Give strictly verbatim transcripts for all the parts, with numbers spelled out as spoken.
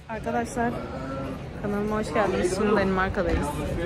Arkadaşlar kanalıma hoş geldiniz. Şimdi Danimarka'dayız.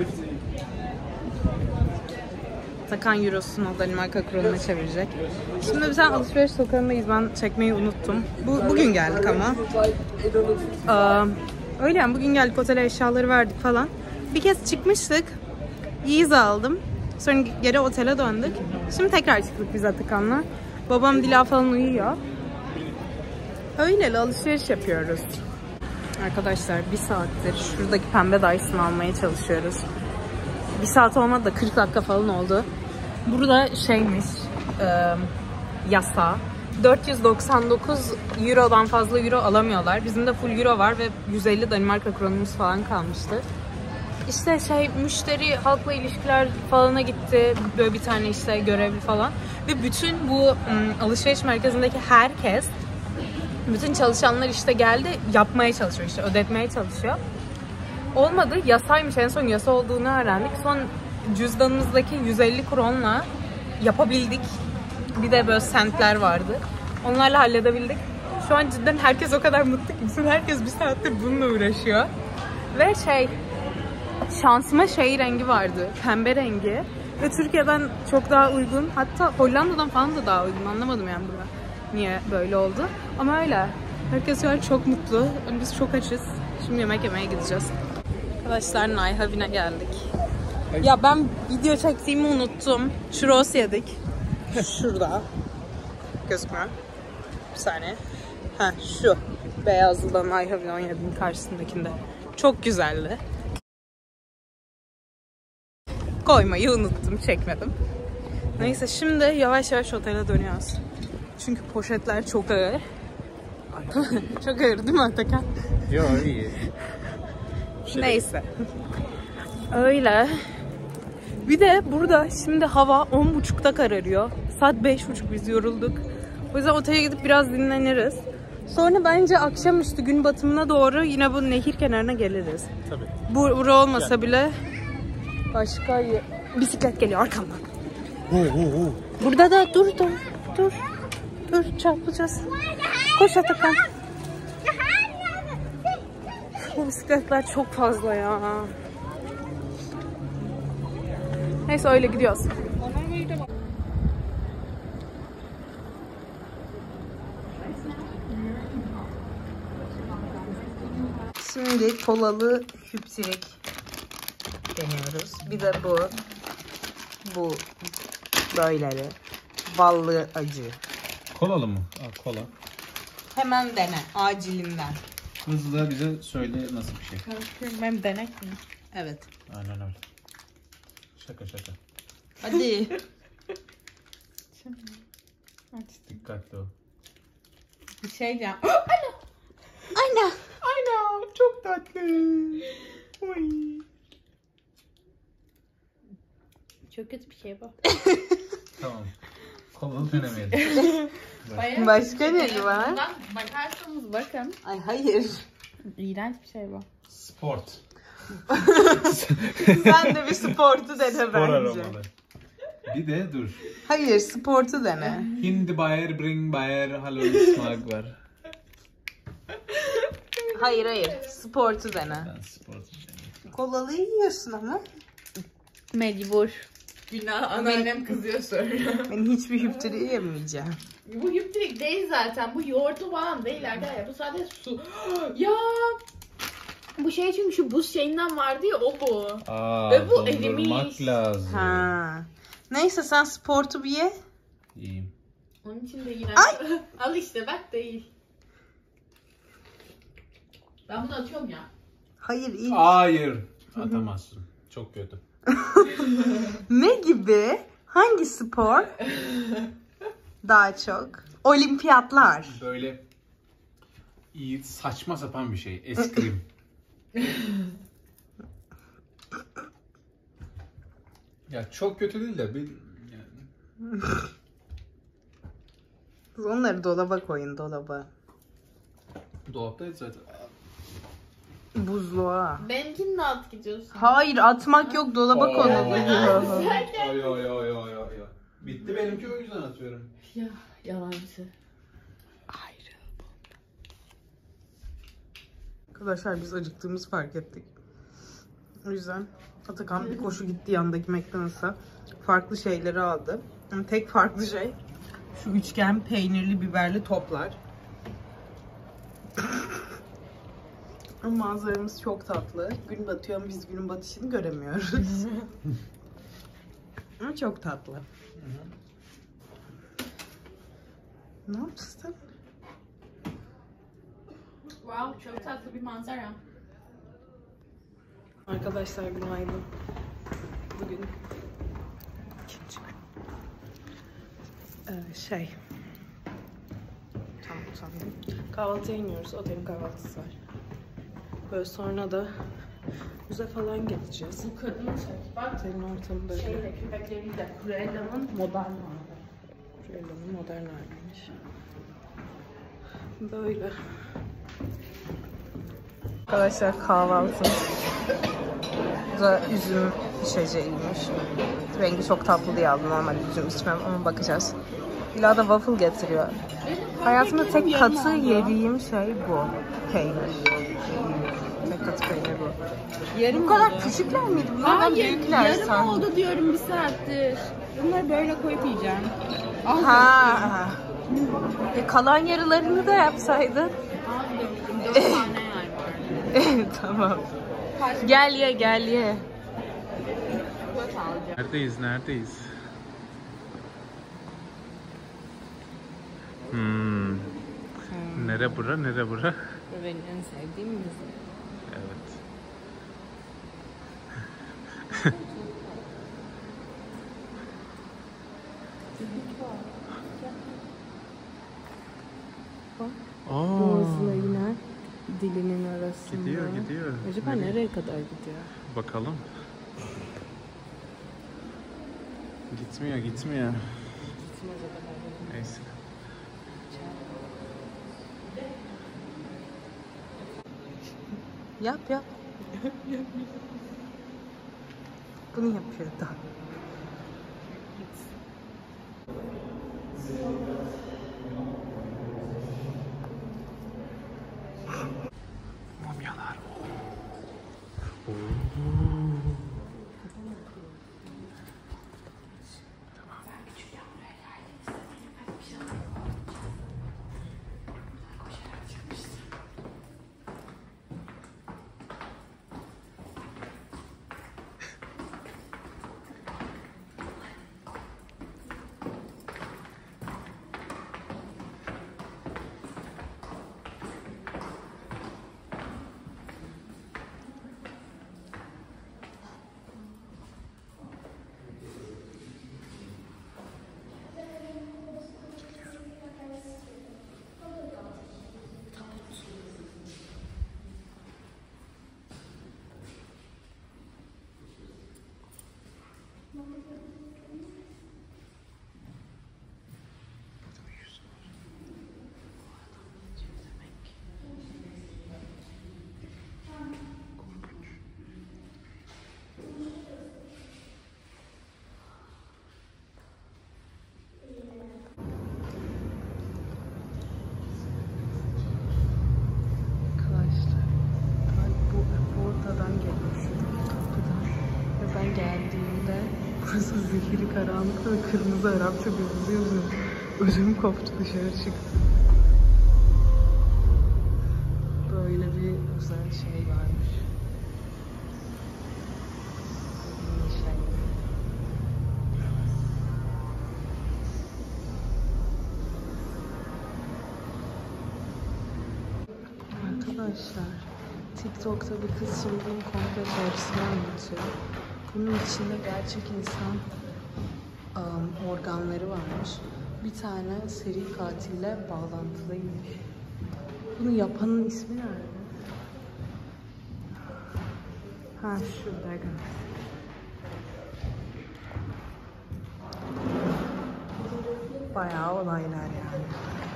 Takan Euros'unu Danimarka kronuna çevirecek. Şimdi bir tane alışveriş sokağındayız. Ben çekmeyi unuttum. Bu, bugün geldik ama. Ee, öyle yani bugün geldik, otele eşyaları verdik falan. Bir kez çıkmıştık. Yeezy aldım. Sonra geri otele döndük. Şimdi tekrar çıktık biz Atakan'la. Babam Dila falan uyuyor. Öyle alışveriş yapıyoruz. Arkadaşlar bir saattir şuradaki pembe Dyson'ı almaya çalışıyoruz. Bir saat olmadı da kırk dakika falan oldu. Burada şeymiş, e, yasa. dört yüz doksan dokuz Euro'dan fazla Euro alamıyorlar. Bizim de full Euro var ve yüz elli Danimarka kronumuz falan kalmıştı. İşte şey, müşteri halkla ilişkiler falana gitti. Böyle bir tane işte görevli falan. Ve bütün bu ım, alışveriş merkezindeki herkes, bütün çalışanlar işte geldi, yapmaya çalışıyor, işte ödetmeye çalışıyor. Olmadı, yasaymış, en son yasa olduğunu öğrendik. Son cüzdanımızdaki yüz elli kronla yapabildik. Bir de böyle sentler vardı. Onlarla halledebildik. Şu an cidden herkes o kadar mutlu ki. Bütün herkes bir saattir bununla uğraşıyor. Ve şey, şansıma şey rengi vardı, pembe rengi. Ve Türkiye'den çok daha uygun. Hatta Hollanda'dan falan da daha uygun. Anlamadım yani burada niye böyle oldu. Ama öyle. Herkes şu an çok mutlu. Biz çok açız. Şimdi yemek yemeye gideceğiz. Arkadaşlar Nayhavin'e geldik. Ya ben video çektiğimi unuttum. Churros yedik. Şurada. Gözükmüyor. Bir saniye. Heh, şu. Beyazlı'da Nayhavin on yedinin karşısındakinde. Çok güzeldi. Koymayı unuttum. Çekmedim. Neyse şimdi yavaş yavaş otele dönüyoruz. Çünkü poşetler çok ağır. Çok ağır değil mi Atakan? Yok iyi. Şey Neyse. Öyle. Bir de burada şimdi hava on buçukta kararıyor. Saat beş buçuk, biz yorulduk. O yüzden otele gidip biraz dinleniriz. Sonra bence akşamüstü gün batımına doğru yine bu nehir kenarına geliriz. Tabii. Bu, bura olmasa bile başka yer... Bisiklet geliyor arkamdan. Burada da dur dur dur. Dur çarpacağız. Koş Atakan. Bu bisikletler çok fazla ya. Neyse öyle gidiyoruz. Şimdi kolalı hüpsirik deniyoruz. Bir de bu. Bu böyleleri. Ballı acı. Kolalı mı? Aa, kola. Hemen dene acilinden. Hızlı bize söyle nasıl bir şey. Ben denek mi? Evet. Aynen öyle. Şaka şaka. Hadi. Dikkatli ol. Bir şey diyeceğim. Ana. Ana. Aynen çok tatlı. Oy. Çok kötü bir şey bu. Tamam. Kolalı denemeyelim. Başka ne var? Bakarsanız bakın. Ay hayır. İğrenç bir şey bu. Sport. Sen de bir sportu dene Spor bence. aromalı. Bir de dur. Hayır, sportu dene. Hindi bayer bring bayer hallon smak var. Hayır hayır, sportu dene. Ben sport deneyim. Kolalı yiyorsun ama. Mecbur. Günah, anneannem kızıyor sonra. Ben hiçbir hüptürü yemeyeceğim. Bu hüptürük değil zaten. Bu yoğurtu falan değil arkadaşlar. Bu sadece su. Ya bu şey, çünkü şu buz şeyinden vardı ya, o bu. Aa, ve bu dondurmak erimiş. lazım. Ha. Neyse sen sportu bir ye. İyiyim. Onun için de yine. Ay! Al işte bak, değil. Ben bunu atıyorum ya. Hayır iyi. Hayır. Atamazsın. Çok kötü. Ne gibi? Hangi spor? Daha çok. Olimpiyatlar. Böyle iyi saçma sapan bir şey. Eskrim. Ya çok kötü değil de bir yani. Onları dolaba koyun, dolaba. Dolaptaydı zaten. Buzluğa. Benimkini de at gidiyorsun. Hayır, atmak yok, dolaba konulur. Ay ay ay ay ay ay. Bitti benimki, o yüzden atıyorum. Ya yalancı. Arkadaşlar biz acıktığımızı fark ettik. O yüzden Atakan bir koşu gitti yandaki McDonald's'a. Farklı şeyleri aldı. Yani tek farklı şey şu üçgen peynirli biberli toplar. Ama manzaramız çok tatlı. Gün batıyor ama biz günün batışını göremiyoruz. Ama çok tatlı. Ne yaptın? Wow, çok tatlı bir manzara. Arkadaşlar günaydın. Bugün ikinci gün. Ee, şey. Tamam sandım. Kahvaltıya iniyoruz. Otelin kahvaltısı var. Böyle sonra da müze falan gezeceğiz. Bu kadını çek. Bak Otelin ortamı böyle. şeyle köpekleriyle Cruella'nın modern hali. Cruella'nın modern haliymiş. Böyle. Arkadaşlar kahvaltı. Bu da üzüm içeceğiymiş. Rengi çok tatlı diye aldım. Normalde üzüm içmem ama bakacağız. İlla da waffle getiriyor. Hayatımda tek katı yediğim şey bu. Peynir. Tek katı peynir bu. Yarım bu kadar küçükler miydi? Bunlardan büyükler yarım sanki. oldu diyorum bir saattir. Bunları böyle koyup yiyeceğim. Ha. E, kalan yarılarını da yapsaydın. Dört tane yer var. Tamam. Gel ye gel ye. Dört alacağım. Neredeyiz, neredeyiz? Hmm. Nere bura, nere bura? Bu benim en sevdiğim müzik. Evet. Aa, Boğazına iner dilinin arasında. gidiyor, gidiyor. Acaba Nereye? nereye kadar gidiyor? Bakalım. Gitmiyor, gitmiyor. Gitmez o kadar. Neyse. Yap yap. Bunu yapıyor da. Mumyalar. Burası zehiri karanlık ve kırmızı Arapça bir yazı yazıyor. Ödüm koptu, dışarı çıktı. Böyle bir özel şey varmış. Bir şey. Arkadaşlar, TikTok'ta bir kız şimdi bunun komple teorisini anlatıyor. Bunun içinde gerçek insan um, organları varmış. Bir tane seri katille bağlantılıymış. Bunu yapanın ismi nerede? Ha şurada. Bayağı olaylar yani.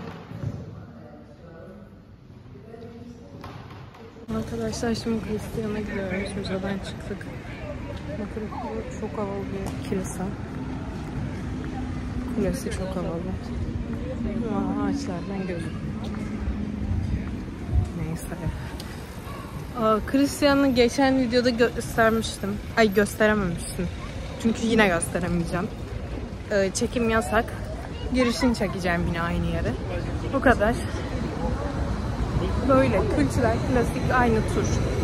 Arkadaşlar şimdi Hristiyan'a gidiyoruz. Müzeden çıktık. Bakın bu çok havalı bir kilise. Kulesi çok havalı. Ama ağaçlardan gözüküyor. Neyse. Christian'ı geçen videoda göstermiştim. Ay gösterememiştim. Çünkü yine gösteremeyeceğim. Ee, çekim yasak. Girişini çekeceğim yine aynı yere. Bu kadar. Böyle kültürel, klasik aynı tur.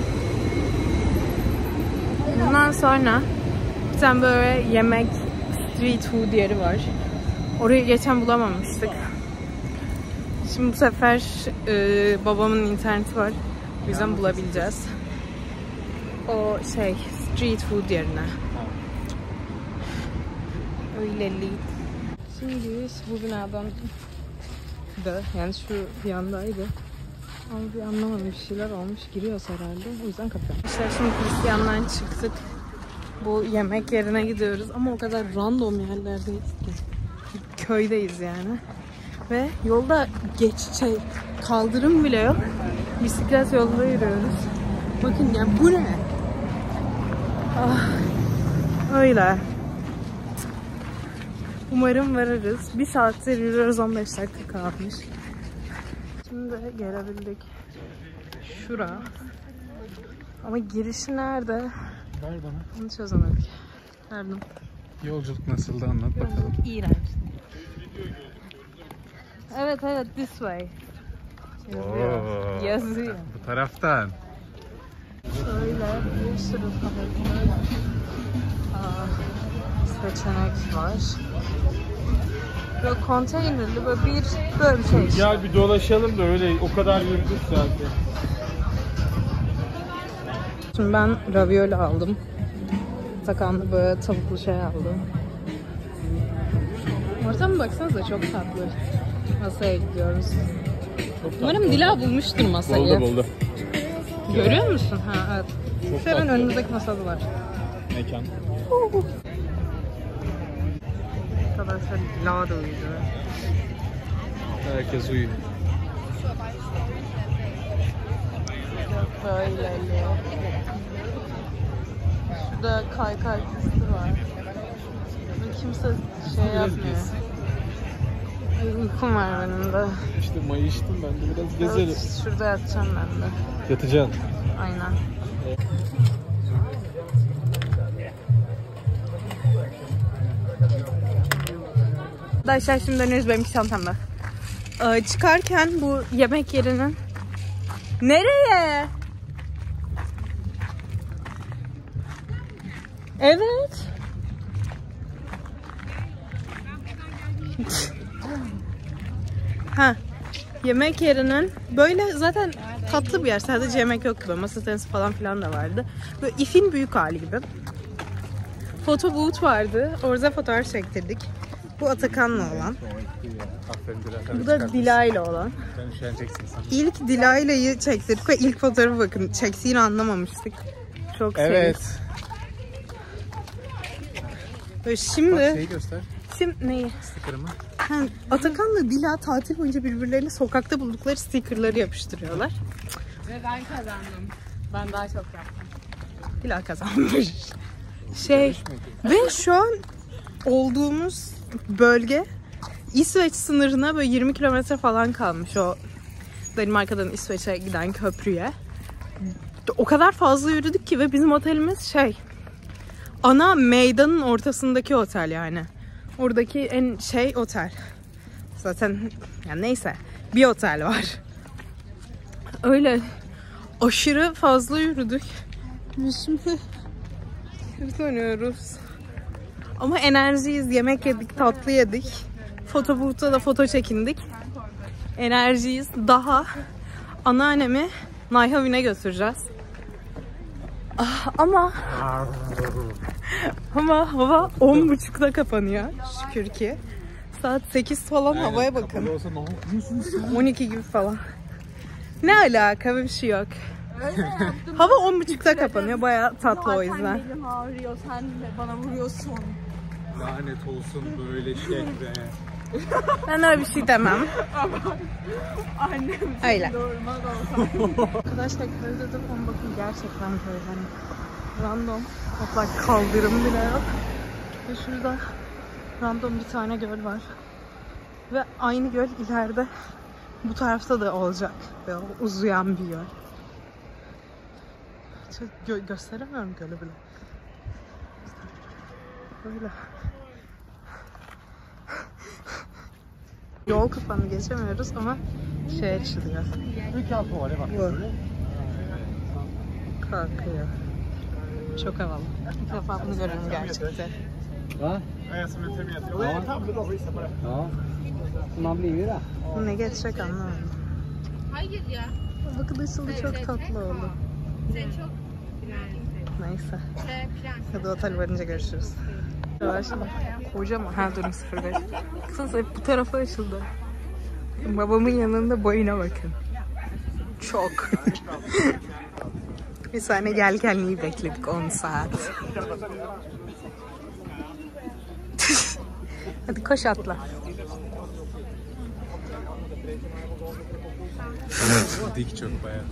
Bundan sonra bir tane böyle yemek, street food yeri var. Orayı geçen bulamamıştık. Şimdi bu sefer e, babamın interneti var. O yüzden bulabileceğiz. O şey, street food yerine. Öyleli. Şimdi bu binadan da, yani şu yandaydı. Ama bir anlamadım, bir şeyler olmuş. Giriyoruz herhalde. O yüzden kapıyorum. İşte şimdi Hristiyan'dan çıktık. Bu yemek yerine gidiyoruz. Ama o kadar random yerlerdeyiz ki. Köydeyiz yani. Ve yolda geç şey, kaldırım bile yok. Bisiklet yolunda yürüyoruz. Bakın ya, bu ne? Ah, öyle. Umarım varırız. Bir saattir yürüyoruz, on beş dakika kalmış. Şimdi gelebildik. Şura. Ama girişi nerede? Ver bana. Onu çözemedik. Verdim. Yolculuk nasıldı, anlat bakalım. İğrenç. Evet evet, this way. Yazıyor. Oo. Yazıyor. Bu taraftan. Şöyle bir sürü farklı aa, seçenek var. Böyle konteynerli böyle bir böyle bir şey. Gel bir dolaşalım da öyle, o kadar yürüdük zaten. Şimdi ben ravioli aldım. Takanlı böyle tavuklu şey aldım. Ortama baksanıza, çok tatlı. Masaya gidiyoruz. Umarım Dila bulmuştur masayı. Buldu buldu. Görüyor musun? Ha evet. Çok Şu hemen tatlı. önümüzdeki masada var. Mekan. Arkadaşlar Dila da uyuyor. Herkes uyuyor. Böyle. Şurada kaykay pisti var. Kimse şey yapmıyor. Ay, uykum var benim de. İşte mayıştım ben de, biraz gezelim. Evet, şurada yatacağım ben de. Yatacaksın. Aynen. Arkadaşlar şimdi dönüyoruz benim çantamda. Ee, çıkarken bu yemek yerinin... Nereye? Evet. Ha, yemek yerinin böyle zaten tatlı bir yer. Sadece yemek yok gibi. Masa tenisi falan filan da vardı. Böyle ifin büyük hali gibi. Foto booth vardı. Orada fotoğraf çektirdik. Bu Atakan'la olan. Bu da Dila'yla olan. Sen üşeneceksin sen. İlk Dila'yla'yı çektirdik ve ilk fotoğrafı bakın. Çektiğini anlamamıştık. Çok Evet. sevdik. Böyle şimdi... Bak şeyi göster. Şimdi neyi? Sticker'ımı. Ha, Atakan'la Dila tatil boyunca birbirlerine sokakta buldukları stickerları yapıştırıyorlar. Ve ben kazandım. Ben daha çok yaptım. Dila kazanmış. Şey ve şu an olduğumuz bölge İsveç sınırına böyle yirmi kilometre falan kalmış, o Danimarka'dan İsveç'e giden köprüye. O kadar fazla yürüdük ki ve bizim otelimiz şey, ana meydanın ortasındaki otel yani. Oradaki en şey otel. Zaten yani neyse bir otel var. Öyle aşırı fazla yürüdük. Biz şimdi dönüyoruz. Ama enerjiyiz. Yemek yedik, tatlı yedik. Foto booth'ta da foto çekindik. Enerjiyiz. Daha anneannemi Nayhavin'e götüreceğiz. Ah, ama ama hava on buçukta kapanıyor. Şükür ki. Saat sekiz falan, havaya bakın. on iki gibi falan. Ne alaka, bir şey yok. Hava on buçukta kapanıyor. Bayağı tatlı o yüzden. Benim ağrıyor, sen de bana vuruyorsun. Lanet olsun böyle şehre. Ben öyle bir şey demem. Annem Öyle. doğurmaz olsam. Arkadaşlar köyde de ama bakın gerçekten köy. Hani random. Hatta kaldırım bile yok. Ve şurada random bir tane göl var. Ve aynı göl ileride bu tarafta da olacak. Böyle uzayan bir göl. Gö gösteremiyorum gölü bile. Böyle. Yol kapanı geçemiyoruz ama şey açılıyor. Bu. Kalkıyor. Çok havalı. İlk defa bunu görüyorum gerçekten. Va? Ja. Man blir ju det. Bu ne geçecek anlamadım. Hayır ya. Bakın açıldı, çok tatlı oldu. Sen çok Neyse. prens. Hadi otel varınca görüşürüz. Yavaş. Kocaman. Ha dur sıfır beş. Kısası hep bu tarafa açıldı. Babamın yanında boyuna bakın. Çok. Bir saniye gel gelmeyi bekledik on saat. Hadi koş atla. Dik çok bayağı.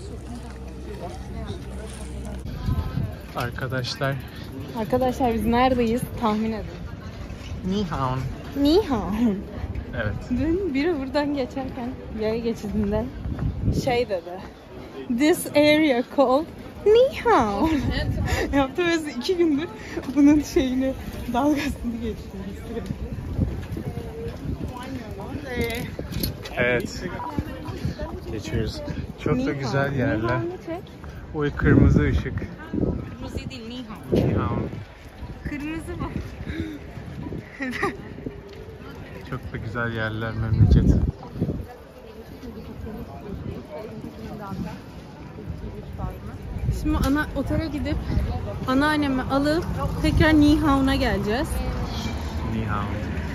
Arkadaşlar. Arkadaşlar biz neredeyiz? Tahmin edin. Ni hao. Ni hao. Evet. Dün biri buradan geçerken yaya geçidinde şey dedi. This area called Ni hao. Yaptı ve iki gündür bunun şeyini, dalgasını geçiyoruz sürekli. Evet. Geçiyoruz. Çok Ni da hao. güzel yerler. Ni hao'nu çek. Oy kırmızı ışık. Kırmızı değil, ni hao. Ni hao. Kırmızı mı? Çok da güzel yerler, memleket. Şimdi ana otele gidip anneannemi alıp tekrar Ni hao'na geleceğiz. Ni hao.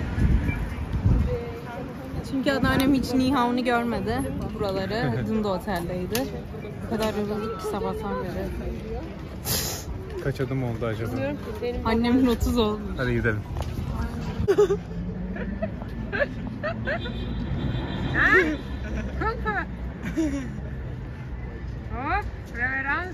Çünkü anneannem hiç Ni hao'nu görmedi buraları. Dün de oteldeydi. O kadar yorulduk ki sabahtan beri. Kaç adım oldu acaba? Annemin otuz oldu. Hadi gidelim. Hop, reverans.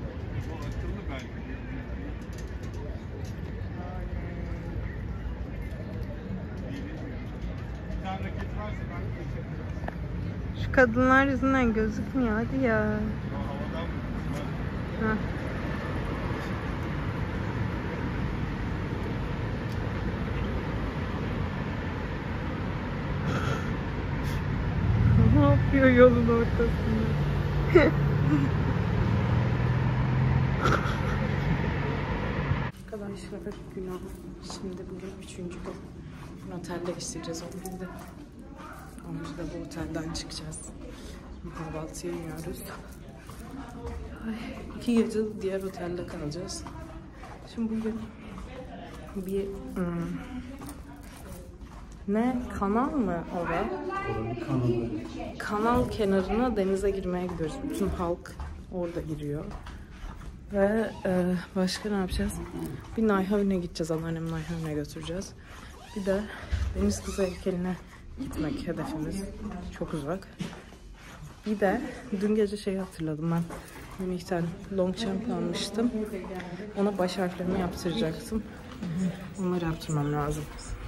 Şu kadınlar yüzünden gözükmüyor, hadi ya. Heh. Ne yapıyor yolun ortasında? Arkadaşlar günah. Şimdi bugün üçüncü gün. Bugün otel değiştireceğiz on birde. on birde bu otelden çıkacağız. Şimdi kahvaltıya yiyoruz. Ay, iki gece diğer otelde kalacağız. Şimdi bugün bir hmm, ne kanal mı orada? Kanal kenarına denize girmeye gidiyoruz. Bütün halk orada giriyor. Ve e, başka ne yapacağız? Bir Nayhavn'e gideceğiz. Anneannem Nayhavn'e götüreceğiz. Bir de Deniz Kızı heykeline gitmek hedefimiz. Çok uzak. Bir de dün gece şeyi hatırladım ben. Münih'ten Longchamp almıştım. Ona baş harflerimi yaptıracaktım. Onları yaptırmam lazım.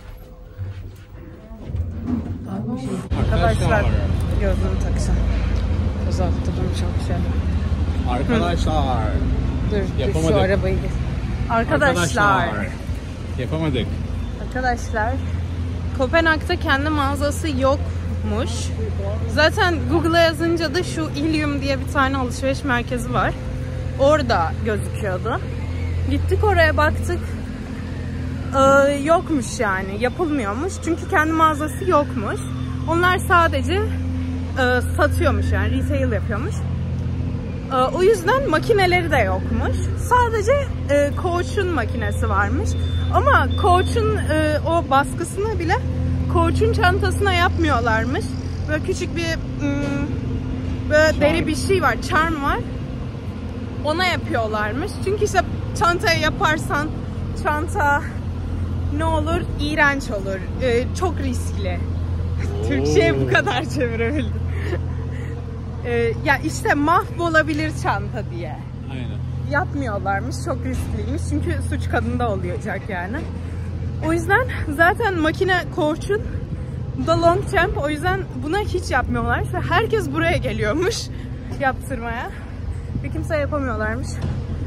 Arkadaşlar gözlüğümü takacağım. Göz attırdım çok şey. Arkadaşlar. Dur, Yapamadık. şu arabayı geç. Arkadaşlar. Yapamadık. Arkadaşlar. Kopenhag'da kendi mağazası yokmuş. Zaten Google'a yazınca da şu Ilium diye bir tane alışveriş merkezi var. Orada gözüküyordu. Gittik oraya baktık. Ee, yokmuş yani. Yapılmıyormuş. Çünkü kendi mağazası yokmuş. Onlar sadece e, satıyormuş yani. Retail yapıyormuş. E, o yüzden makineleri de yokmuş. Sadece e, Coach'un makinesi varmış. Ama Coach'un e, o baskısını bile Coach'un çantasına yapmıyorlarmış. Böyle küçük bir ım, böyle deri bir şey var. Charm var. Ona yapıyorlarmış. Çünkü işte çantaya yaparsan çanta ne olur? İğrenç olur. Ee, çok riskli. Türkçe'ye bu kadar çevirebildim. ee, ya işte mahvolabilir çanta diye. Aynen. Yapmıyorlarmış. Çok riskliymiş. Çünkü suç kadında olacak yani. O yüzden zaten makine Coach'un da Longchamp. O yüzden buna hiç yapmıyorlar. Ve herkes buraya geliyormuş yaptırmaya. Ve kimse yapamıyorlarmış.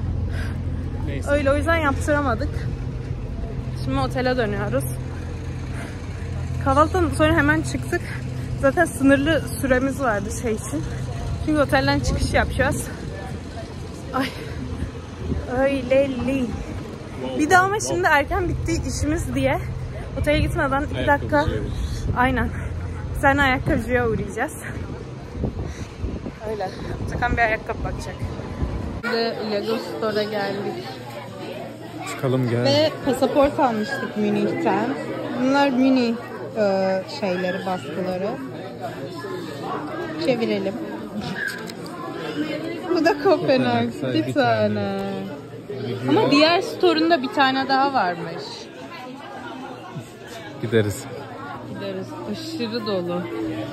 Neyse. Öyle o yüzden yaptıramadık. Şimdi otele dönüyoruz. Kahvaltıdan sonra hemen çıktık. Zaten sınırlı süremiz vardı şey için. Çünkü otelden çıkış yapacağız. Ay. Öyleli. Bir de ama şimdi erken bitti işimiz diye otele gitmeden iki dakika. Aynen. Bir tane ayakkabıcıya uğrayacağız. Öyle. Atakan bir ayakkabı bakacak. Şimdi Lego Store'a geldik. Çıkalım gel. Ve pasaport almıştık Münih'ten. Bunlar Münih e, şeyleri, baskıları. Çevirelim. Bu da Kopenhag. Bir, bir tane. tane. Ama diğer store'unda bir tane daha varmış. Gideriz. Gideriz. Aşırı dolu.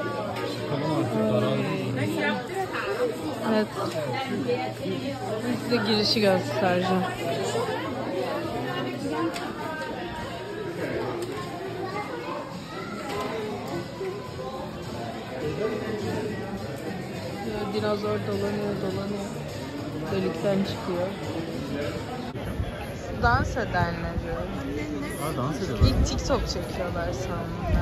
Evet. Size girişi göstereceğim. Dinozor dolanıyor dolanıyor. Delikten çıkıyor. Dans edenleri. Aa, dans ediyorlar. İlk TikTok çekiyorlar sanırım.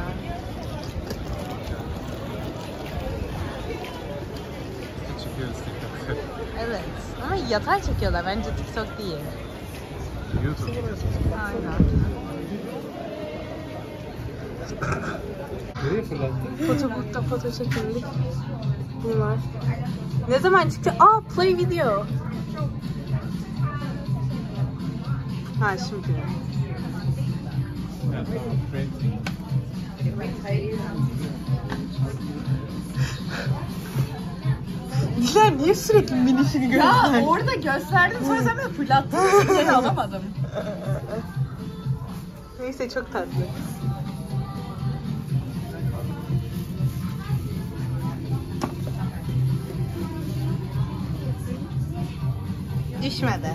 Çekiyoruz TikTok. Evet. Ama yatay çekiyorlar. Bence TikTok değil. YouTube. Aynen. Nereye fırlattın? Fotobook'ta foto çekildik. Bunlar. Ne zaman çıktı? Aa, play video. Ha, şimdi. Ya, tamam. Printing. Güzel, niye sürekli minişini gösterdin? Ya orada gösterdim sonra sen beni fırlattın. Seni alamadım. Neyse, çok tatlı. Düşmedi.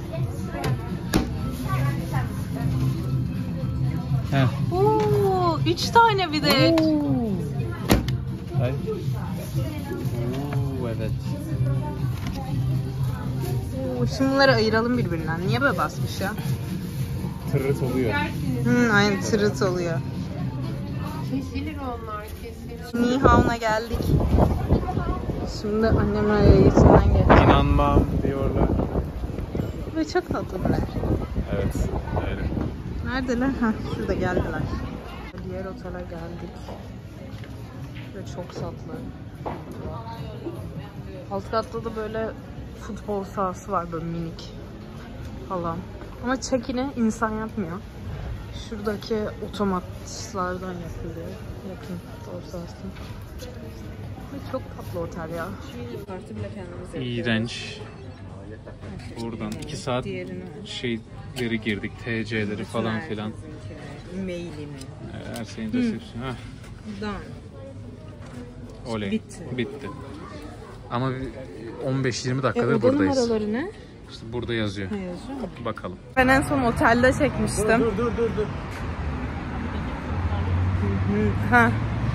Heh. Oo, üç tane bir de. Ay. Oo, evet. Oo, şimdi bunları ayıralım birbirinden. Niye böyle basmış ya? Tırırt oluyor. Hı, aynen tırıt oluyor. Kesilir onlar kesilir. Nihavn'a geldik. Şimdi annemler yayısından geçiyor. İnanmam diyorlar. Ve çok tatlılar. Evet, öyle. Neredeler? Heh, şurada geldiler. Diğer otele geldik. Ve çok tatlı. Alt katta da böyle futbol sahası var, böyle minik falan. Ama check-in'i insan yapmıyor. Şuradaki otomatlardan yapılıyor. Yakın futbol sahası. Ve çok tatlı otel ya. Kartı bile kendimiz yapıyoruz. İğrenç. Buradan iki saat Diğerini şeyleri girdik, T C'leri falan filan. Mailini. Her şeyin resepsiyonu. Heh. Done. Oley. Bitti. Bitti. Ama bir on beş yirmi dakikadır E, oda buradayız. numaraları ne? İşte burada yazıyor. Ne yazıyor mu? Bakalım. Ben en son otelde çekmiştim. Dur dur dur dur. Ha.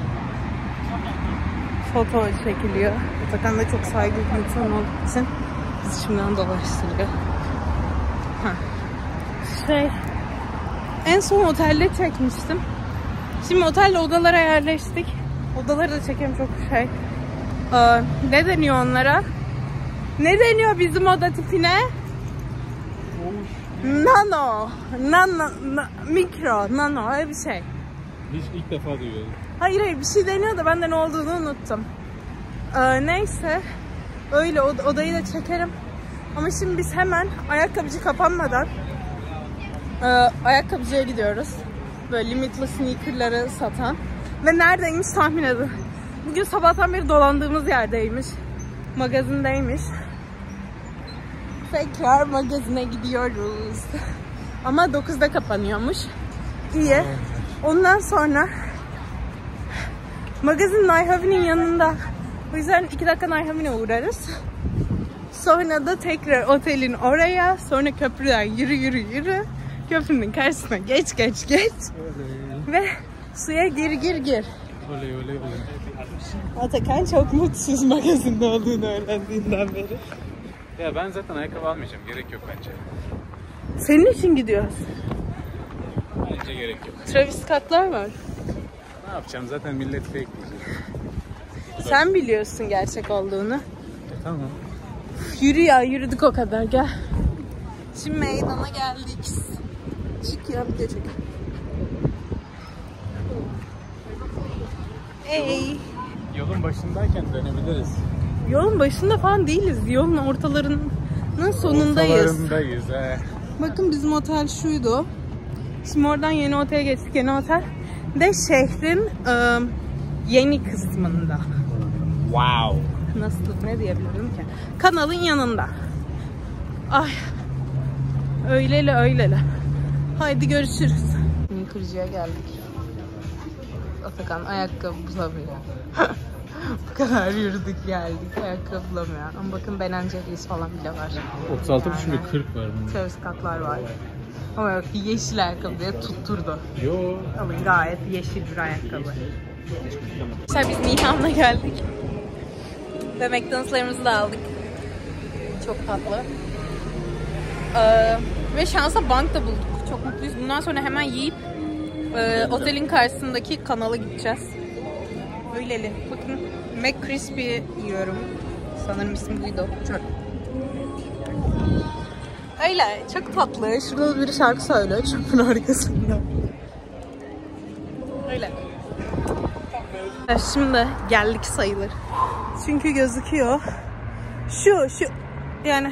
Foto çekiliyor. Atakan da çok saygılı bir insan olduğu için bizi şimdiden dolaştırıyor. Ha. Şey, en son otelde çekmiştim. Şimdi otelde odalara yerleştik. Odaları da çekeyim, çok şey. Ee, ne deniyor onlara? Ne deniyor bizim oda tipine? Nano. Nano. Na, mikro. Nano. Öyle bir şey. Hiç ilk defa duyuyorum. Hayır hayır, bir şey deniyor da ben de ne olduğunu unuttum. Ee, neyse. Öyle od odayı da çekerim. Ama şimdi biz hemen ayakkabıcı kapanmadan e, ayakkabıcıya gidiyoruz. Böyle limitli sneakerları satan. Ve neredeymiş tahmin edin. Bugün sabahtan beri dolandığımız yerdeymiş. Magazindeymiş. Tekrar magazine gidiyoruz. Ama dokuzda kapanıyormuş. İyi. Ondan sonra magazin Nayhavi'nin yanında. O yüzden iki dakika Nayhavi'ne uğrarız. Sonra da tekrar otelin oraya. Sonra köprüden yürü yürü yürü. Köprünün karşısına geç geç geç. Ve suya gir gir gir. Oley oley oley. Atakan çok mutsuz magazinde olduğunu öğrendiğinden beri. Ya ben zaten ayakkabı almayacağım. Gerek yok bence. Senin için gidiyoruz. Bence gerek yok. Travis Scott'lar var. Ne yapacağım? Zaten millet fake diyecek. Sen biliyorsun gerçek olduğunu. E, tamam. Yürü ya, yürüdük o kadar, gel. Şimdi meydana geldik. Çık ya, bir de çek. Hey. Yolun başındayken dönebiliriz. Yolun başında falan değiliz. Yolun ortalarının sonundayız. Ortalarındayız he. Bakın bizim otel şuydu. Şimdi oradan yeni otele geçtik. Yeni otel de şehrin ıı, yeni kısmında. Wow. Nasıl, ne diyebilirim ki? Kanalın yanında. Ay. Öyleli öyleli. Haydi görüşürüz. Kırıcıya geldik. Atakan ayakkabı bulamıyor. Bu kadar yürüdük geldik. Ayakkabı bulamıyor. Ama bakın Ben and Jerry's falan bile var. otuz altı buçuk ve kırk var bunda. Travis Scott'lar var. Ama yok, yeşil ayakkabı diye tutturdu. Yo. Ama gayet yeşil bir ayakkabı. İşte biz Nihan'la geldik. Ve McDonald's'larımızı da aldık. Çok tatlı. Ee, ve şansa bank da bulduk. Çok mutluyuz. Bundan sonra hemen yiyip e, otelin karşısındaki kanala gideceğiz. Öyleli. Bakın McCrispy yiyorum. Sanırım ismi buydu. Çok. Öyle. Çok tatlı. Şurada biri şarkı söylüyor. Çöpün arkasında. Öyle. Şimdi geldik sayılır. Çünkü gözüküyor. Şu, şu yani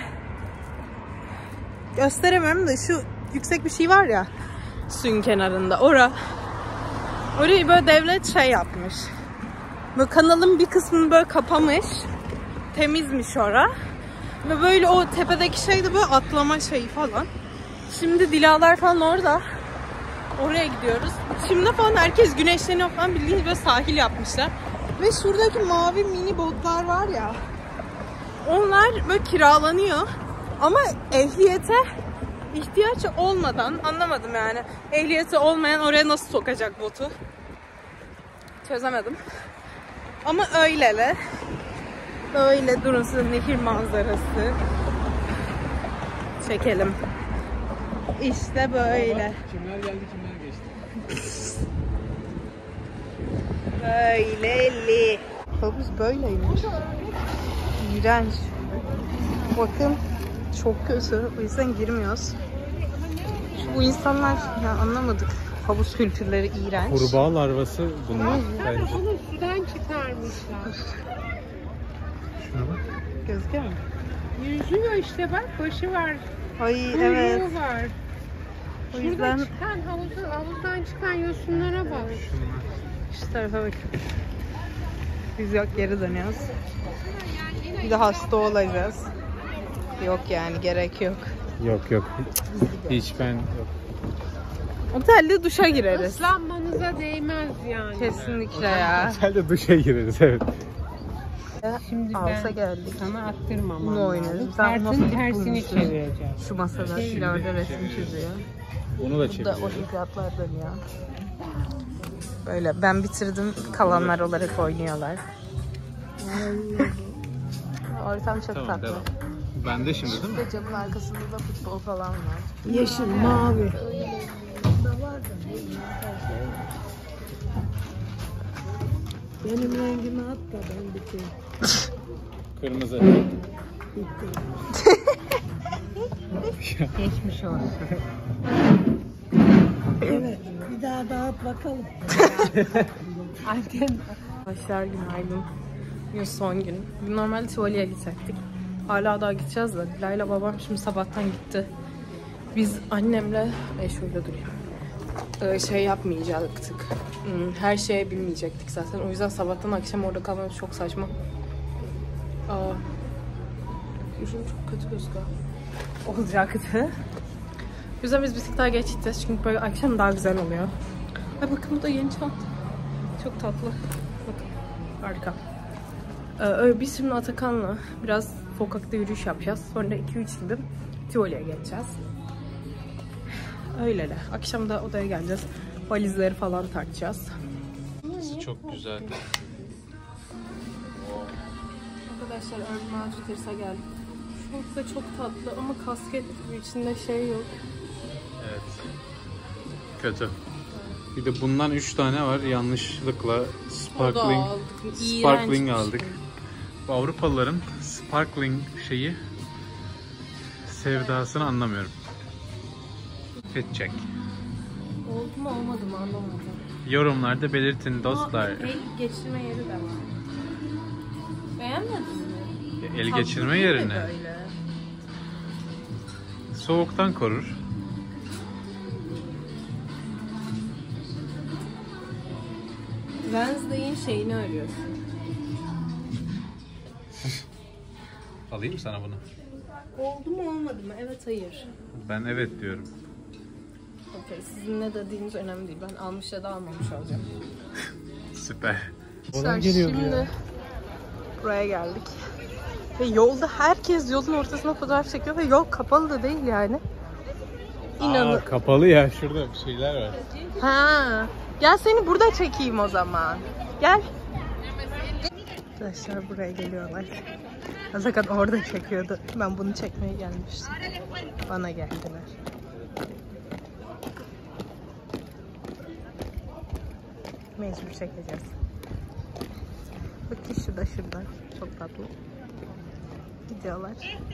gösteremem de şu yüksek bir şey var ya suyun kenarında. Ora. Orayı böyle devlet şey yapmış. Böyle kanalın bir kısmını böyle kapamış. Temizmiş ora. Ve böyle o tepedeki şey de böyle atlama şeyi falan. Şimdi Dilalar falan orada. Oraya gidiyoruz. Şimdi falan herkes güneşleniyor falan, bildiğiniz böyle sahil yapmışlar. Ve şuradaki mavi mini botlar var ya. Onlar böyle kiralanıyor. Ama ehliyete ihtiyaç olmadan, anlamadım yani. Ehliyeti olmayan oraya nasıl sokacak botu? Çözemedim. Ama öylele. Böyle durun size nehir manzarası. Çekelim. İşte böyle. Kimler geldi kimler geçti. Böyleli. Havuz böyleymiş. İğrenç. Bakın çok kötü. O yüzden girmiyoruz. Bu insanlar ya anlamadık. Havuz kültürleri iğrenç. Kurbağa larvası bunlar bence. Onu sudan çıkarmışlar. Şuna bak. Gözüküyor mu? Yüzüyor işte bak, başı var. Ay Kuyruğu evet. var. O Şurada yüzden çıkan havuzun, havuzdan çıkan yosunlara bak. şu tarafa bak. Biz yok, geri dönüyoruz. Bir de hasta olacağız. Yok yani, gerek yok. Yok yok. Hiç ben yok. Otelde duşa gireriz. Islanmanıza değmez yani. Kesinlikle ya. Otelde duşa gireriz evet. Şimdi Alsa ben geldik. sana attırmam. Bunu oynarız. Ben Tersin nasıl tersini bulmuşum? çevireceğim. Şu masada ileride resim çiziyor. Onu da Bu da çeviriyor. olimpiyatlar dönüyor. Böyle ben bitirdim, kalanlar olarak oynuyorlar. Ortam çok Tamam tatlı. devam. Ben de şimdi değil mi? Ve camın arkasında da futbol falan var. Yeşil, mavi. Benim rengimi at da ben biteyim. Kırmızı. Geçmiş olsun. Evet, bir daha dağıt bakalım. Annem. Arkadaşlar günaydın. Bugün son gün. Bugün normalde Tivoli'ye gidecektik. Hala daha gideceğiz de. Dilay'la babam şimdi sabahtan gitti. Biz annemle e şöyle durayım. Ee, şey yapmayacaktık. Hmm, Her şeye bilmeyecektik zaten. O yüzden sabahtan akşam orada kalmamız çok saçma. Aa, yüzüm çok kötü gözüküyor. Olacaktı. O yüzden biz bir tık daha geç gideceğiz. Çünkü böyle akşam daha güzel oluyor. Ay bakın bu da yeni çanta. Çok tatlı. Bakın. Harika. Ee, öyle biz şimdi Atakan'la biraz sokakta yürüyüş yapacağız. Sonra iki üç gibi Tivoli'ye geçeceğiz. Öyle de. Akşam da odaya geleceğiz. Valizleri falan tartacağız. Çok güzel. Arkadaşlar Urban Outfitters'a geldik. Tavuk da çok tatlı ama kasket gibi, içinde şey yok. Evet. Kötü. Bir de bundan üç tane var. Yanlışlıkla sparkling sparkling aldık. Bu Avrupalıların sparkling şeyi sevdasını anlamıyorum. Fit check. Oldu mu olmadı mı anlamadım. Yorumlarda belirtin dostlar. Ama el geçirme yeri de var. Beğenmedin mi? El Tatlı geçirme değil de yerine. böyle. Soğuktan korur. Wednesday'in şeyini arıyorsun. Alayım sana bunu. Oldu mu olmadı mı? Evet hayır. Ben evet diyorum. Okey, sizin ne dediğiniz önemli değil. Ben almış ya da almamış olacağım. Süper. Şimdi buraya geldik. Ve yolda herkes yolun ortasına fotoğraf çekiyor ve yol kapalı da değil yani. İnanın. Aa, kapalı ya, şurada bir şeyler var. Ha. Gel seni burada çekeyim o zaman. Gel. Arkadaşlar buraya geliyorlar. Atakan orada çekiyordu. Ben bunu çekmeye gelmiştim. Bana geldiler. Mecbur çekeceğiz. Bak şu da şurada. Çok tatlı. Gidiyorlar.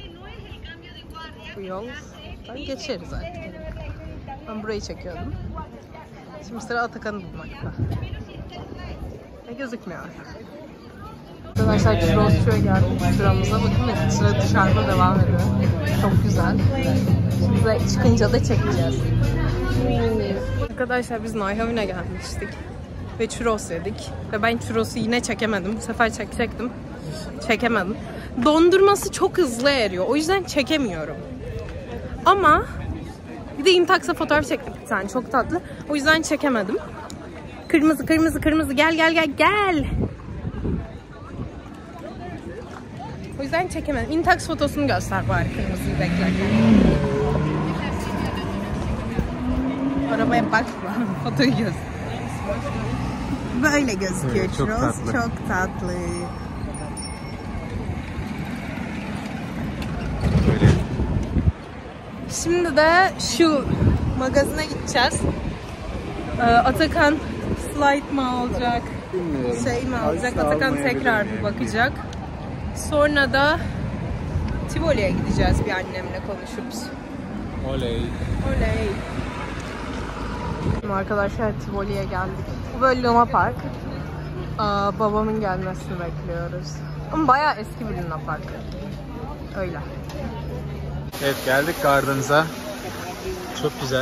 Bu yol. Geçeriz artık. Ben burayı çekiyordum. Şimdi sıra Atakan'ı bulmakta. Ve gözükmüyor. Arkadaşlar churrosçuya geldik sıramıza. Bakın ve sıra dışarıda devam ediyor. Çok güzel. Şimdi çıkınca da çekeceğiz. Arkadaşlar biz Nayhavin'e gelmiştik. Ve churros yedik. Ve ben churros'u yine çekemedim. Bu sefer çekecektim. Çekemedim. Dondurması çok hızlı eriyor. O yüzden çekemiyorum. Ama bir de Intax'a fotoğraf çektik bir tane. Çok tatlı. O yüzden çekemedim. Kırmızı kırmızı kırmızı gel gel gel gel. O yüzden çekemedim. Intax fotosunu göster bari kırmızıyı beklerken. Arabaya bakma. Fotoyu göster. Böyle gözüküyor. Evet, çok churros. tatlı. Çok tatlı. Böyle. Şimdi de şu magazine gideceğiz. Ee, Atakan slide mı alacak? Bilmiyorum. Şey mi alacak? Asla Atakan almayabilirim tekrar bir yani. bakacak. Sonra da Tivoli'ye gideceğiz bir annemle konuşup. Oley. Oley. Şimdi arkadaşlar Tivoli'ye geldik. Bu böyle Luna Park. Aa, babamın gelmesini bekliyoruz. Ama bayağı eski bir Luna Park. Öyle. Evet, geldik Garden's'a. Çok güzel.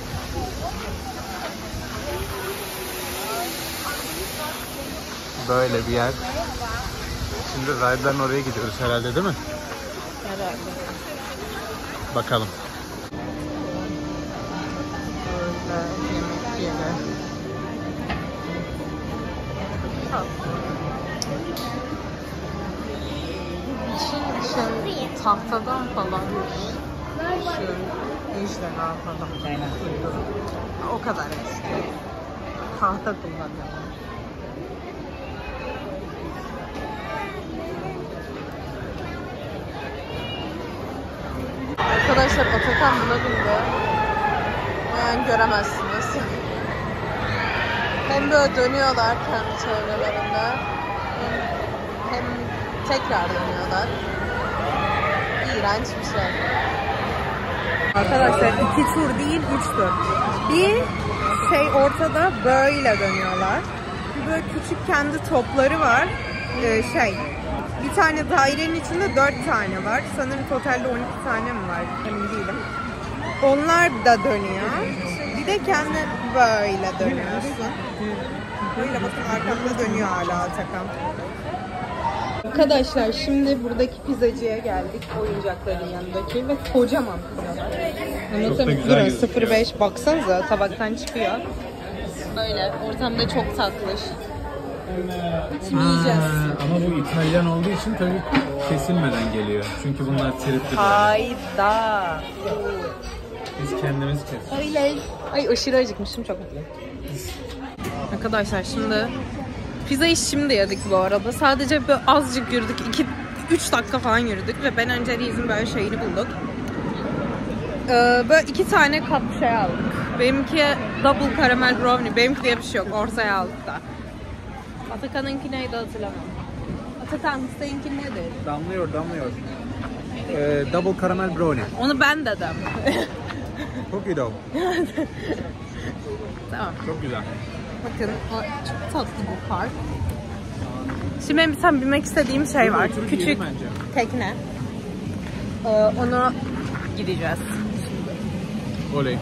Böyle bir yer. Şimdi ride'ların oraya gidiyoruz herhalde, değil mi? Herhalde. Bakalım. Böyle yemek yeri. Tatlı. İçin için tahtadan falan şu ejderha falan. O kadar eski. Tahta kullanıyorlar. Arkadaşlar Atakan buna bindi. Yani göremezsiniz. Hem böyle dönüyorlar kendi çevrelerinde. Hem, hem tekrar dönüyorlar. İğrenç bir şey. Arkadaşlar iki tur değil üç tur. Bir şey ortada böyle dönüyorlar. Bir böyle küçük kendi topları var. Ee, şey bir tane dairenin içinde dört tane var. Sanırım totalde on iki tane mi var? Emin değilim. Onlar da dönüyor. Bir de kendi böyle dönüyorsun. Böyle bakın arkamda dönüyor hala Atakan. Arkadaşlar şimdi buradaki pizzacıya geldik. Oyuncakların yanındaki ve kocaman pizzalar. Anlatamıyorum. Durun sıfır beş baksanıza tabaktan çıkıyor. Böyle ortamda çok tatlış. Şimdi yiyeceğiz. Ama bu İtalyan olduğu için tabii kesilmeden geliyor. Çünkü bunlar tripli. Hayda. Biz kendimiz kesiyoruz. Öyle. Ay aşırı acıkmışım çok mutluyum. Arkadaşlar şimdi pizzayı şimdi yedik bu arada. Sadece böyle azıcık yürüdük. iki üç dakika falan yürüdük ve Ben and Jerry's'in böyle şeyini bulduk. Ee, böyle iki tane kap şey aldık. Benimki double caramel brownie. Benimki diye bir şey yok. Ortaya aldık da. Atakan'ınki neydi hatırlamam. Atakan seninki nedir? Damlıyor, damlıyor. Ee, double caramel brownie. Onu ben dedim. Cookie dough. Tamam. Çok güzel. Bakın o çok tatlı bu park. Şimdi benim bir tane bilmek istediğim şey var. Oturup Küçük yiyelim bence. tekne. Ee, onu gideceğiz. Oley.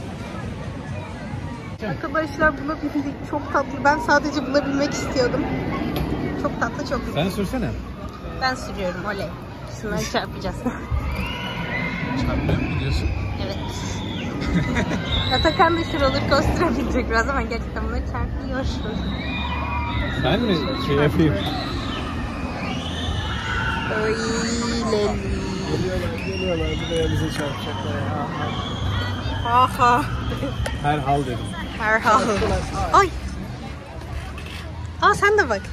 Arkadaşlar bulabildik. Çok tatlı. Ben sadece bulabilmek istiyordum. Çok tatlı, çok güzel. Sen sürsene. Ben sürüyorum. Oley. Şunları çarpacağız. Çarpmaya mı gidiyorsun? Evet. Atakan da şu roller coaster'a binecek biraz ama gerçekten bunları çarpıyor. Ben mi şey yapayım? Oy leli. Geliyorlar, geliyorlar. Buraya bize çarpacaklar ya. Aha. Herhal dedim. Herhal. Ay. Aa sen de bak.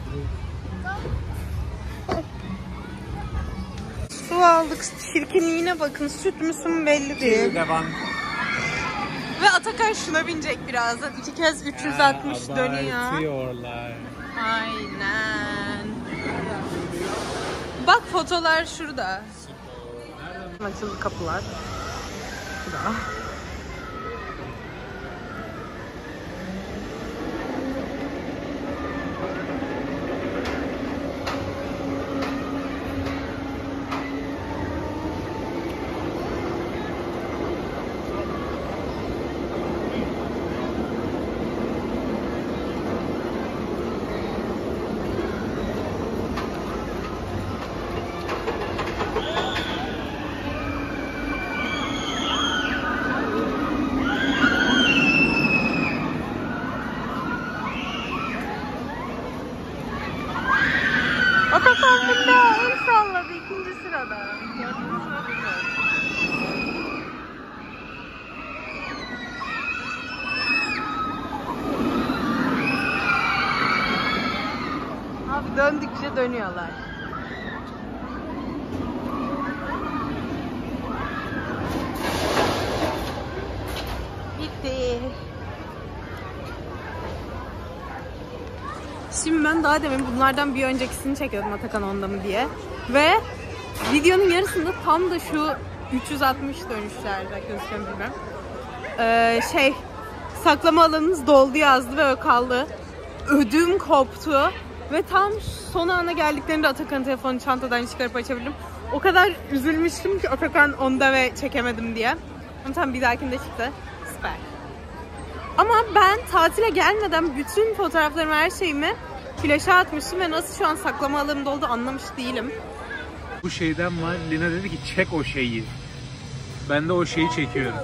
Su aldık. Çirkinliğine bakın. Süt müsün belli değil. Devam. Ve Atakan şuna binecek birazdan. İki kez üç yüz altmış dönüyor. Abartıyorlar. Aynen. Bak fotolar şurada. Açıldı kapılar. Şurada. Atakan bunda el salladı ikinci sırada. Gördünüz mü bilmiyorum. Abi döndükçe dönüyorlar. Bitti. Şimdi ben daha demin bunlardan bir öncekisini çekiyordum Atakan onda mı diye. Ve videonun yarısında tam da şu üç yüz altmış dönüşlerde gözüküyor bilmiyorum. Ee, şey saklama alanınız doldu yazdı ve öyle kaldı. Ödüm koptu. Ve tam son ana geldiklerinde Atakan'ın telefonunu çantadan çıkarıp açabildim. O kadar üzülmüştüm ki Atakan onda ve çekemedim diye. Ama tam bir dahakinde çıktı. Süper. Ama ben tatile gelmeden bütün fotoğraflarımı, her şeyimi flaşa atmıştım ve nasıl şu an saklama alanımda oldu anlamış değilim. Bu şeyden var. Lina dedi ki çek o şeyi. Ben de o şeyi çekiyorum.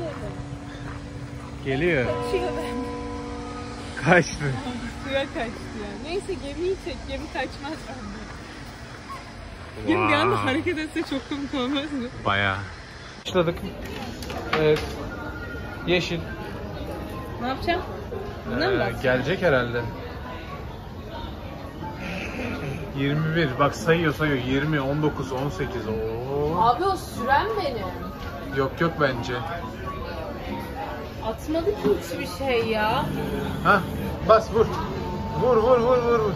Geliyor. Kaçıyor ben. Kaçtı. Suya kaçtı ya. Neyse gemiyi çek, gemi kaçmaz bende. Gemi bir anda hareket etse çok komik olmaz mı? Bayağı. Başladık. Evet. Yeşil. Ne yapacağım? Buna mı Ee, basacağım? gelecek herhalde. yirmi bir. Bak sayıyor sayıyor. yirmi, on dokuz, on sekiz. Oo. Abi o süren benim. Yok yok bence. Atmadı ki hiçbir şey ya. Hah. Bas vur. Vur vur vur vur vur.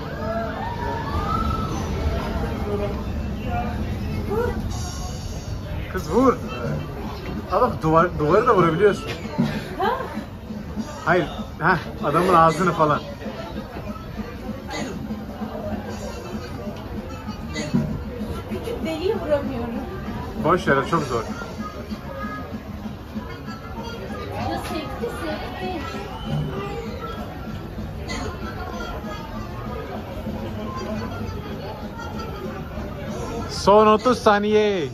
Kız vur. Aa bak duvar, duvarı da vurabiliyorsun. Hayır. Heh, adamın ağzını falan. Küçük deliği vuramıyorum. Boş ver, çok zor. Ya sekti sekti. Son otuz saniye.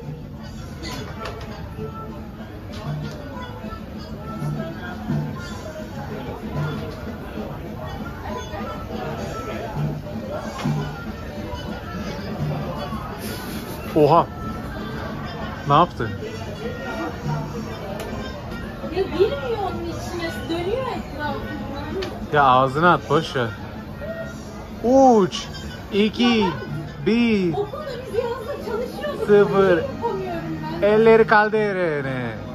Oha. Ne yaptı? Ya girmiyor onun içine, dönüyor etrafından. Ya ağzına at, boş ver. üç, iki, Bir. Okulda biz yazda çalışıyorduk. Sıfır. Yapamıyorum ben. Elleri kaldırın.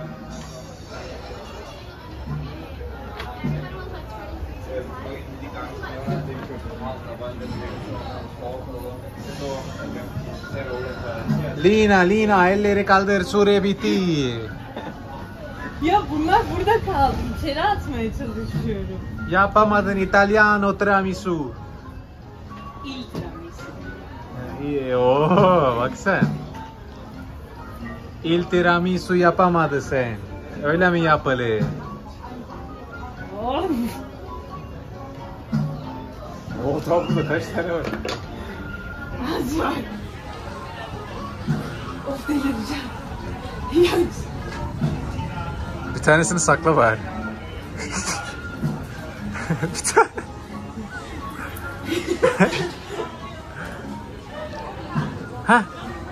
Lina, Lina, elleri kaldır, süre bitti. Ya bunlar burada kaldı. İçeri atmaya çalışıyorum. Yapamadın İtalyan tiramisu. İl tiramisu. İyi, ooo bak sen. İl tiramisu yapamadı sen. Öyle mi yapılır? Oh. O tabloda kaç tane var? Az var. Of delireceğim. Ya. Bir tanesini sakla bari. Bir tane. Hah.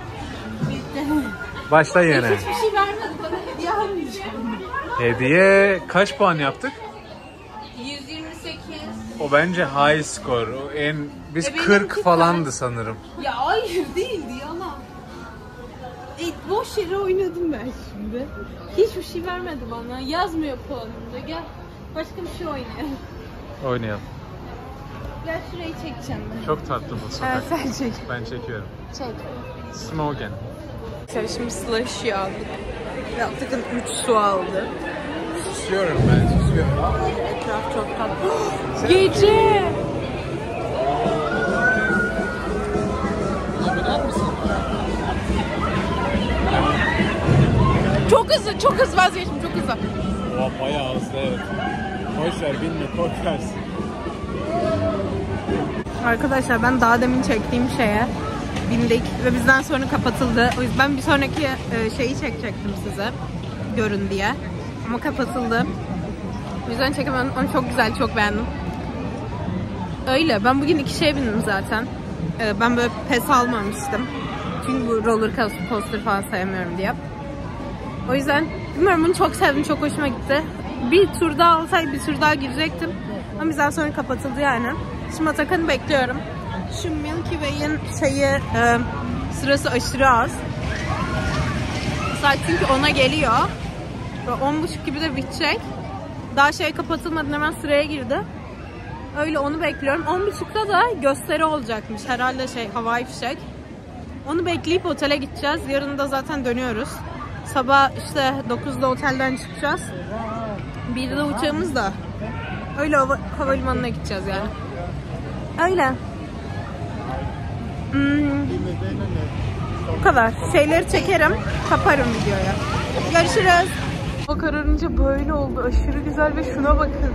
Başla yine. Hiçbir şey vermedi bana, hediye almayacağım. Hediye kaç puan yaptık? yüz yirmi sekiz. O bence high score. O en biz E, benimki kırk falandı sanırım. Ya hayır değildi yalan. E, boş yere oynadım ben şimdi. Hiçbir şey vermedi bana. Yazmıyor puanımda. Gel başka bir şey oynayalım. Oynayalım. Gel şurayı çekeceğim ben. Çok tatlı bu sokak. Evet sen çek. Ben çekiyorum. Çek. Smoken. Şimdi slushy aldık. Yaptıkın üç su aldı. Susuyorum ben, susuyorum. Etraf çok tatlı. Gece! Çok hızlı, çok hızlı vazgeçtim, çok hızlı. O bayağı hızlı evet. Boş ver, binme, korkarsın. Arkadaşlar ben daha demin çektiğim şeye bindik ve bizden sonra kapatıldı. O yüzden bir sonraki e, şeyi çekecektim size. Görün diye. Ama kapatıldı. O yüzden çekemedim. Onu çok güzel, çok beğendim. Öyle. Ben bugün iki şeye bindim zaten. E, ben böyle pes almamıştım. Çünkü bu roller coaster falan sevmiyorum diye. O yüzden bilmiyorum bunu çok sevdim. Çok hoşuma gitti. Bir tur daha olsaydı bir tur daha girecektim. Ama bizden sonra kapatıldı yani. Şimdi Atakan'ı bekliyorum. Şu Milky Way'in şeyi e, sırası aşırı az. Saat çünkü ona geliyor. on buçuk gibi de bitecek. Daha şey kapatılmadan hemen sıraya girdi. Öyle onu bekliyorum. on buçukta da gösteri olacakmış. Herhalde şey havai fişek. Onu bekleyip otele gideceğiz. Yarın da zaten dönüyoruz. Sabah işte dokuzda otelden çıkacağız. birde uçağımız da. Öyle hava, havalimanına gideceğiz yani. Öyle. Hmm. Bu kadar. Şeyleri çekerim. Kaparım videoya. Görüşürüz. Hava kararınca böyle oldu. Aşırı güzel ve şuna bakın.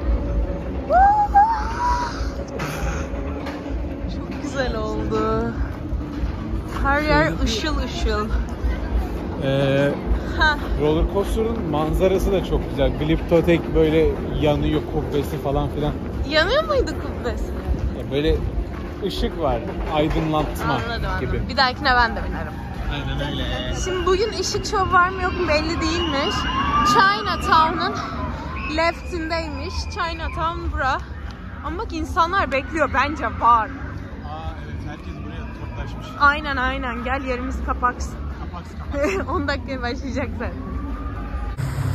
Çok güzel oldu. Her yer ışıl ışıl. Ee, roller coaster'ın manzarası da çok güzel. Glyptotek böyle yanıyor, kubbesi falan filan. Yanıyor muydu kubbesi? Ya böyle ışık var, aydınlatma Anladım, gibi. anladım. Bir dahakine ben de binerim. Aynen öyle. Şimdi bugün ışık şov var mı yok mu belli değilmiş. Chinatown'un left'indeymiş. Chinatown bura. Ama bak insanlar bekliyor. Bence var. Aa evet, herkes buraya toplaşmış. Aynen aynen. Gel yerimiz kapaksın. Kapaksın kapaksın. on dakikaya başlayacak zaten.